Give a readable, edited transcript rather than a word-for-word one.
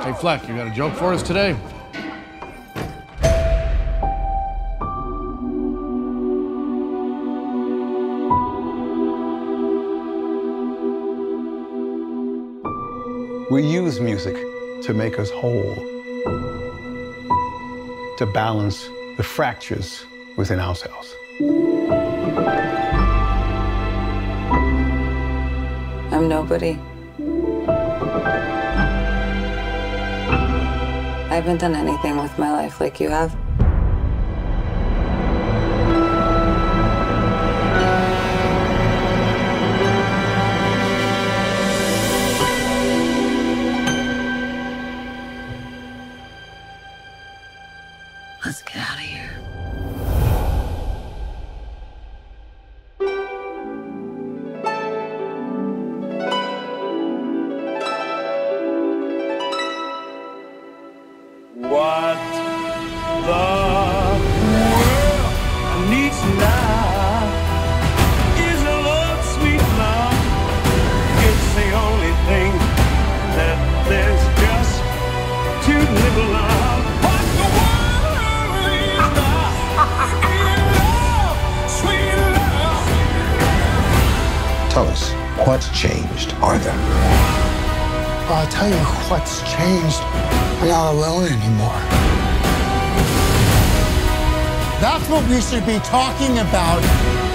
Hey, Fleck, you got a joke for us today? We use music to make us whole, to balance the fractures within ourselves. I'm nobody. I haven't done anything with my life like you have. Let's get out of here. What the world needs now is a love, sweet love. It's the only thing that there's just too little of. What the world needs now is love, sweet love. Tell us, what's changed, Arthur? I'll tell you what's changed. I'm not alone anymore. That's what we should be talking about.